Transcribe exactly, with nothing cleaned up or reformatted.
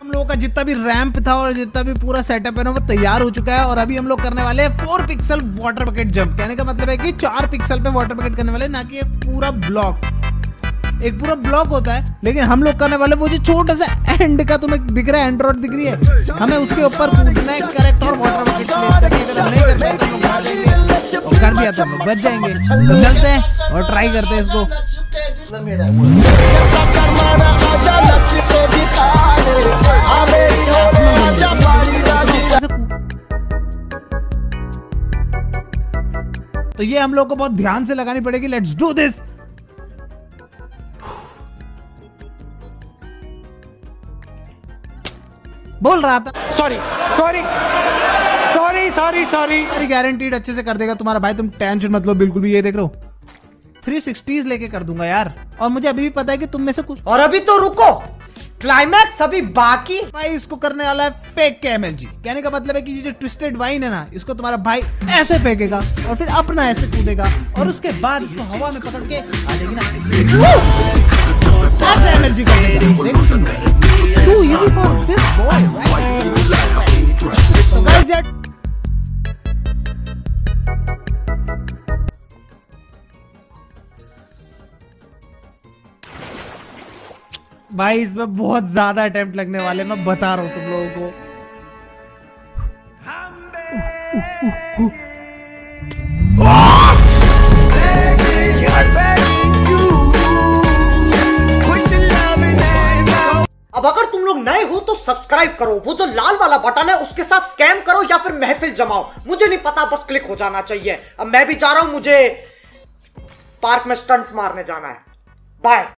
हम लोगों का जितना भी रैंप था और जितना भी पूरा सेटअप है ना वो तैयार हो चुका है और अभी हम लोग करने वाले हैं four pixel water bucket jump. कहने का मतलब है कि चार पिक्सल पे वाटर बकेट करने वाले, ना कि एक पूरा ब्लॉक। एक पूरा ब्लॉक होता है लेकिन हम लोग करने वाले वो जो छोटा सा एंड का, तुम्हें दिख रहा है एंड रॉड दिख रही है, हमें उसके ऊपर कूदना है करेक्ट और वाटर बकेट प्लेस करके। अगर हम नहीं कर पाए तो हम लोग मर जाएंगे, और कर दिया तो हम लोग बच जाएंगे। तो चलते हैं और ट्राई करते हैं इसको। तो ये हम लोग को बहुत ध्यान से लगानी पड़ेगी। Let's do this. बोल रहा था sorry sorry sorry sorry sorry अरे गारंटीड अच्छे से कर देगा तुम्हारा भाई, तुम टेंशन मत लो बिल्कुल भी। ये देख लो थ्री सिक्सटीज लेके कर दूंगा यार, और मुझे अभी भी पता है कि तुम में से कुछ। और अभी तो रुको, क्लाइमैक्स अभी बाकी। भाई इसको करने वाला है फेक के एमएलजी। कहने का मतलब है कि ये जो ट्विस्टेड वाइन है ना, इसको तुम्हारा भाई ऐसे फेंकेगा और फिर अपना ऐसे कूदेगा और उसके बाद इसको हवा में पकड़ के आ जाएगी ना, ऐसे एमएलजी करेगा। Too easy for this boy, right? So guys, यार भाई इसमें बहुत ज्यादा अटेम्प्ट लगने वाले, मैं बता रहा हूं तुम लोगों को। अब अगर तुम लोग नए हो तो सब्सक्राइब करो, वो जो लाल वाला बटन है उसके साथ स्कैम करो या फिर महफिल जमाओ, मुझे नहीं पता, बस क्लिक हो जाना चाहिए। अब मैं भी जा रहा हूं, मुझे पार्क में स्टंट्स मारने जाना है। बाय।